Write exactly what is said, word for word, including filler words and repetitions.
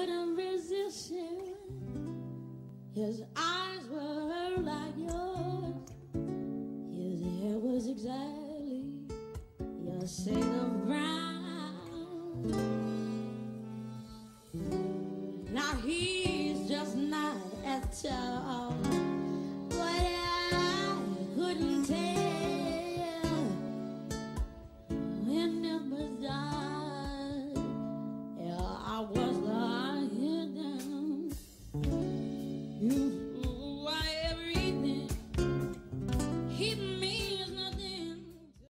couldn't resist him. His eyes were like yours. His hair was exactly your shade of brown. Now he's just not as tall